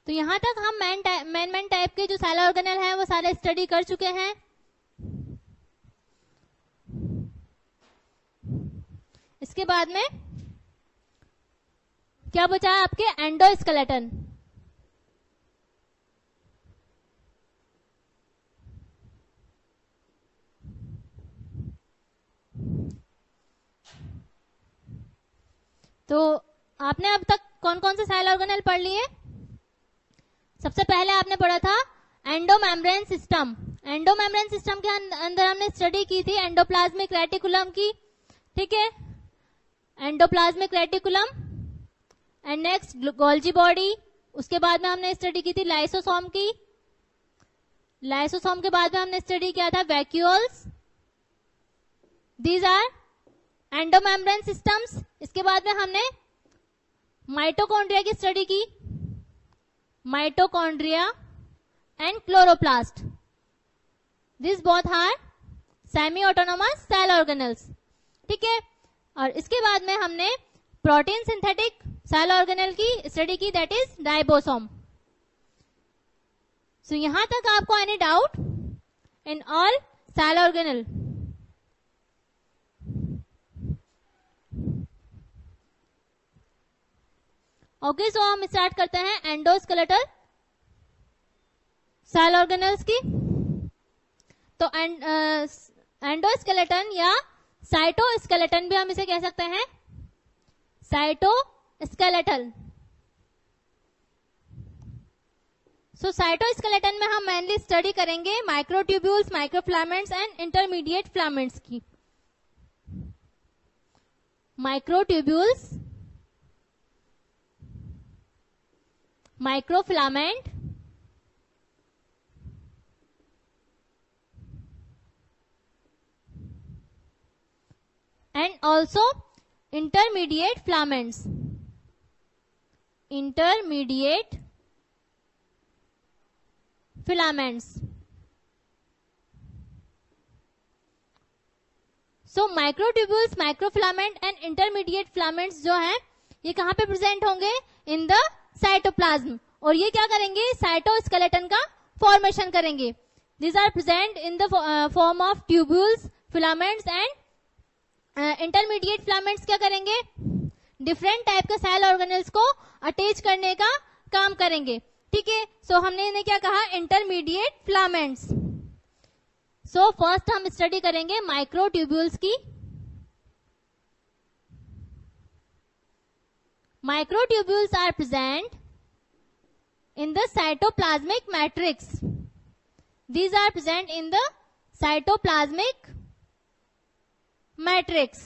तो यहां तक हम मेन टाइप के जो सेल ऑर्गेनेल हैं वो सारे स्टडी कर चुके हैं। इसके बाद में क्या बचा है आपके एंडोस्केलेटन। तो आपने अब तक कौन कौन से सेल ऑर्गेनेल पढ़ लिए? सबसे पहले आपने पढ़ा था एंडोमेम्ब्रेन सिस्टम। एंडोमेम्ब्रेन सिस्टम के अंदर हमने स्टडी की थी एंडोप्लाज्मिक रेटिकुलम की, ठीक है, endoplasmic reticulum and next Golgi body. उसके बाद में हमने स्टडी की थी लाइसोसोम की। लाइसोसोम के बाद में हमने स्टडी किया था vacuoles. These are endomembrane systems. इसके बाद में हमने माइटोकॉन्ड्रिया की स्टडी की, mitochondria and chloroplast. This both are semi autonomous cell organelles, ठीक है। और इसके बाद में हमने प्रोटीन सिंथेटिक सेल ऑर्गेनेल की स्टडी की, दैट इज राइबोसोम। सो यहां तक आपको any doubt in all cell organelle? Okay, so हम स्टार्ट करते हैं एंडोस्केलेटल सेल ऑर्गेनेल्स की। तो एंडोस्केलेटन या साइटोस्केलेटन भी हम इसे कह सकते हैं, साइटोस्केलेटल। सो साइटोस्केलेटन में हम मेनली स्टडी करेंगे microtubules, microfilaments and intermediate filaments की। Microtubules, microfilament and also intermediate filaments. Intermediate filaments. So microtubules, microfilament and intermediate filaments जो हैं ये कहां पे प्रेजेंट होंगे? In the cytoplasm. और ये क्या करेंगे? साइटोस्केलेटन का फॉर्मेशन करेंगे। These are present in the form of tubules, filaments and intermediate filaments क्या करेंगे? डिफरेंट टाइप के सेल ऑर्गेनेल्स को अटैच करने का काम करेंगे, ठीक है। सो हमने इन्हें क्या कहा? Intermediate filaments. सो फर्स्ट हम स्टडी करेंगे माइक्रोट्यूब्यूल्स की। Microtubules are present in the cytoplasmic matrix. These are present in the cytoplasmic matrix,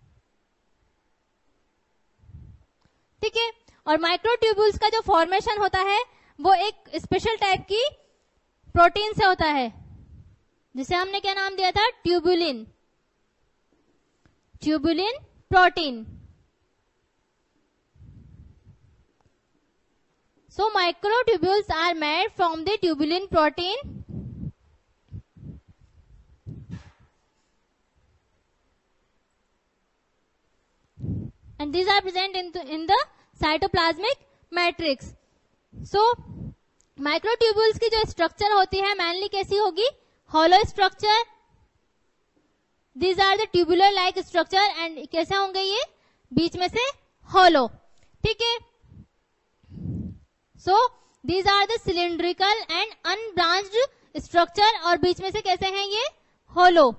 ठीक है। और माइक्रोट्यूब्यूल्स का जो फॉर्मेशन होता है वो एक स्पेशल टाइप की प्रोटीन से होता है, जिसे हमने क्या नाम दिया था? Tubulin. Tubulin protein. So microtubules are made from the tubulin protein and these are present in the cytoplasmic matrix. So microtubules की जो स्ट्रक्चर होती है मेनली कैसी होगी? Hollow structure. These are the tubular like structure and कैसे होंगे ये? बीच में से हॉलो, ठीक है। So these are the cylindrical and unbranched structure, और बीच में से कैसे हैं ये? हॉलो।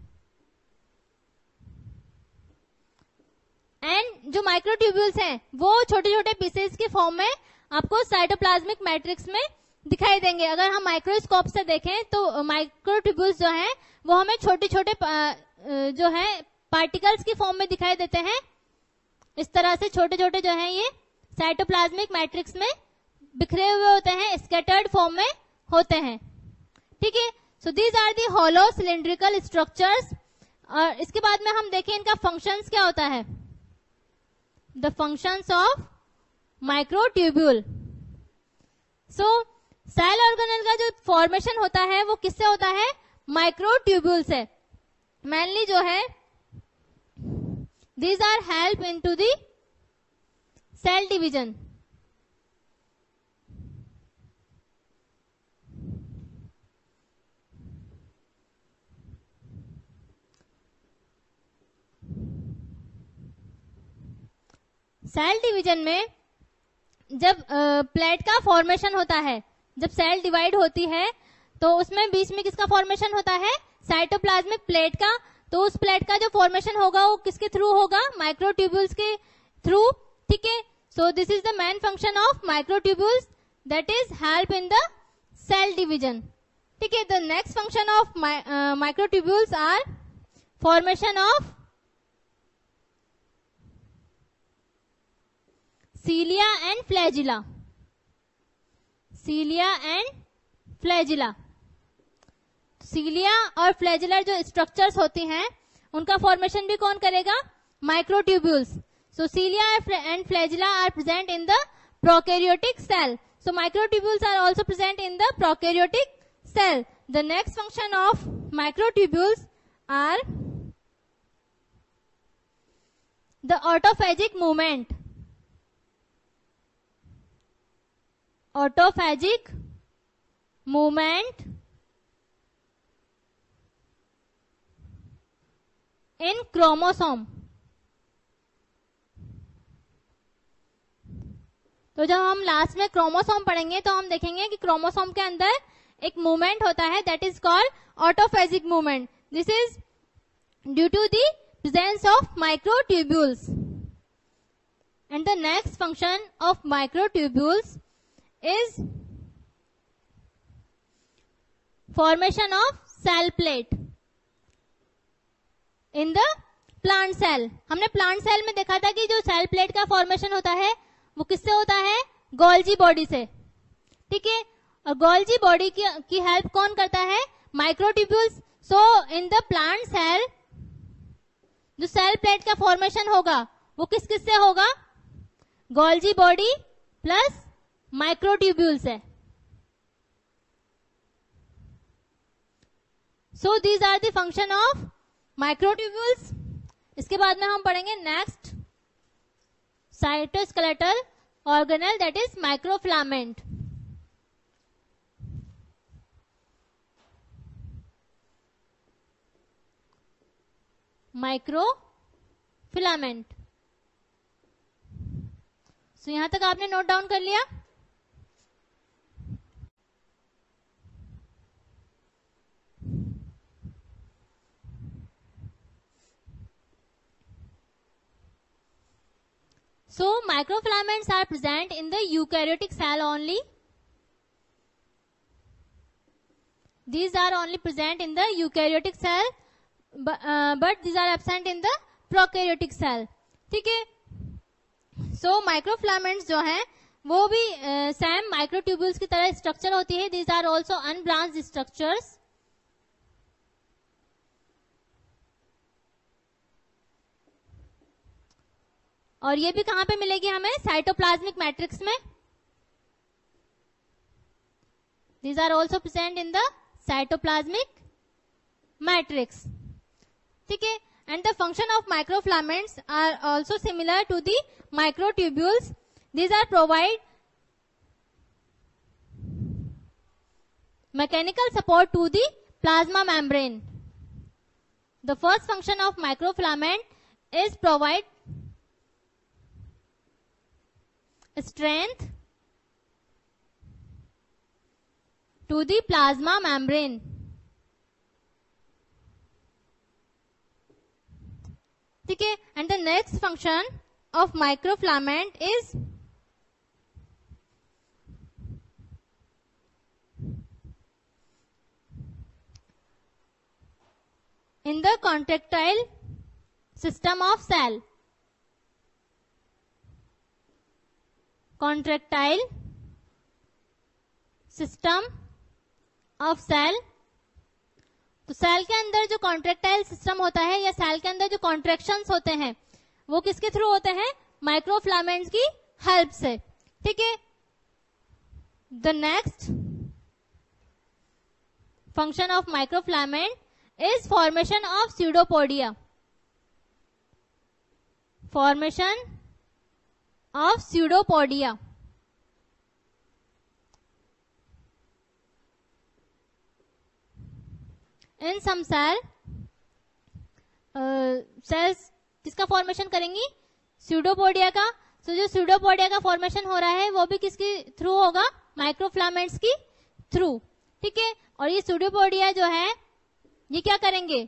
एंड जो माइक्रोट्यूब्यूल्स हैं वो छोटे छोटे पीसेस के फॉर्म में आपको साइटोप्लाज्मिक मैट्रिक्स में दिखाई देंगे। अगर हम माइक्रोस्कोप से देखें तो माइक्रोट्यूब्यूल्स जो हैं वो हमें छोटे छोटे जो है पार्टिकल्स की फॉर्म में दिखाई देते हैं। इस तरह से छोटे छोटे जो हैं ये साइटोप्लाज्मिक मैट्रिक्स में बिखरे हुए होते हैं, स्कैटर्ड फॉर्म में होते हैं, ठीक है। So these are the hollow cylindrical structures. और इसके बाद में हम देखें इनका फंक्शंस क्या होता है? The functions of microtubule. So cell organelle का जो फॉर्मेशन होता है वो किससे होता है? माइक्रोट्यूब्यूल से। मेनली जो है these are help into the cell division. Cell division में जब प्लेट का फॉर्मेशन होता है, जब सेल डिवाइड होती है तो उसमें बीच में किसका फॉर्मेशन होता है? साइटोप्लाज्मिक प्लेट का। तो उस प्लेट का जो फॉर्मेशन होगा वो किसके थ्रू होगा? माइक्रोट्यूब्यूल्स के थ्रू। ठीक है, so this is the main function of microtubules, that is help in the cell division. ठीक है, the next function of microtubules are formation of cilia and flagella. cilia and flagella. cilia और flagella जो structures होती हैं उनका formation भी कौन करेगा? Microtubules. So cilia and flagella are present in the prokaryotic cell. So microtubules are also present in the prokaryotic cell. The next function of microtubules are the autophagic movement. Autophagic movement in chromosome. तो जब हम last में chromosome पढ़ेंगे तो हम देखेंगे कि chromosome के अंदर एक मूवमेंट होता है, that is called autophagic movement. This is due to the presence of microtubules. And the next function of microtubules is formation of cell plate in the plant cell. हमने प्लांट सेल में देखा था कि जो cell plate का formation होता है वो किससे होता है? गोल्जी बॉडी से. ठीक है, और गोल्जी बॉडी की हेल्प कौन करता है? Microtubules. So in the plant cell जो सेल प्लेट का फॉर्मेशन होगा वो किस किस से होगा? गोल्जी बॉडी प्लस माइक्रोट्यूब्यूल्स है. So these are the function of microtubules. इसके बाद में हम पढ़ेंगे next cytoskeletal organelle, that is microfilament. Microfilament. So यहां तक आपने नोट डाउन कर लिया? So microfilaments are present in the eukaryotic cell only. These are only present in the eukaryotic cell, but these are absent in the prokaryotic cell. ठीक है, so microfilaments जो हैं वो भी सेम माइक्रोट्यूब्यूल्स की तरह स्ट्रक्चर होती है. These are also unbranched structures. और ये भी कहां पे मिलेगी हमें? साइटोप्लाज्मिक मैट्रिक्स में. These are also present in the cytoplasmic matrix. ठीक है, and the function of microfilaments are also similar to the microtubules. These are provide mechanical support to the plasma membrane. The first function of microfilament is provide strength to the plasma membrane. ठीक है, and the next function of microfilament is in the contractile system of cell. Contractile system of cell. तो cell के अंदर जो contractile system होता है या cell के अंदर जो कॉन्ट्रेक्शंस होते हैं वो किसके थ्रू होते हैं? माइक्रोफिलामेंट्स की हेल्प से. ठीक है, the next function of microfilament is formation of pseudopodia. Formation of pseudopodia. In some cell, cells किसका फॉर्मेशन करेंगी? स्यूडोपोडिया का. सो जो स्यूडोपोडिया का फॉर्मेशन हो रहा है वो भी किसके थ्रू होगा, माइक्रोफिलामेंट्स की थ्रू, ठीक है। और ये स्यूडोपोडिया जो है ये क्या करेंगे,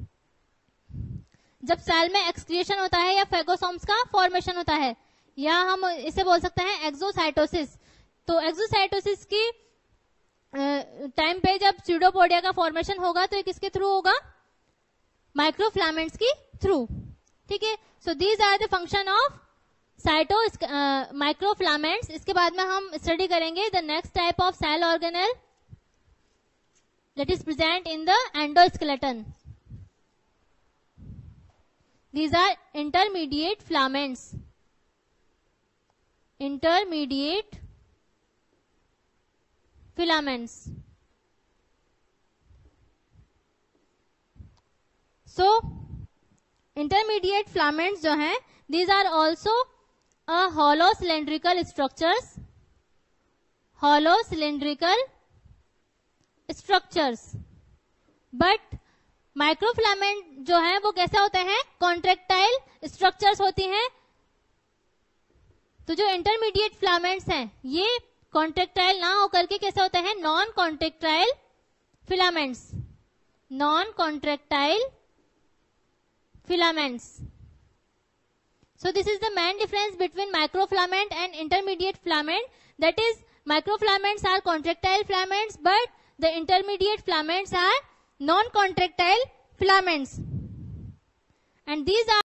जब सेल में एक्सक्रिएशन होता है या फेगोसोम्स का फॉर्मेशन होता है, या हम इसे बोल सकते हैं एक्सोसाइटोसिस। तो एक्सोसाइटोसिस की टाइम पे जब स्यूडोपोडिया का फॉर्मेशन होगा तो ये किसके थ्रू होगा, माइक्रोफिलामेंट्स की थ्रू, ठीक है। So these are the function of microfilaments. इसके बाद में हम स्टडी करेंगे the next type of cell organelle that is present in the endoskeleton. These are intermediate filaments. Intermediate filaments. So, intermediate filaments जो हैं, these are also a hollow cylindrical structures. Hollow cylindrical structures. But microfilament जो है वो कैसे होते हैं, contractile structures होती हैं। तो जो इंटरमीडिएट फिलामेंट्स हैं ये कॉन्ट्रेक्टाइल ना होकर के कैसे होते हैं, non contractile filaments. Non contractile filaments. So this is the main difference between microfilament and intermediate filament, that is microfilaments are contractile filaments but the intermediate filaments are non-contractile filaments, and these are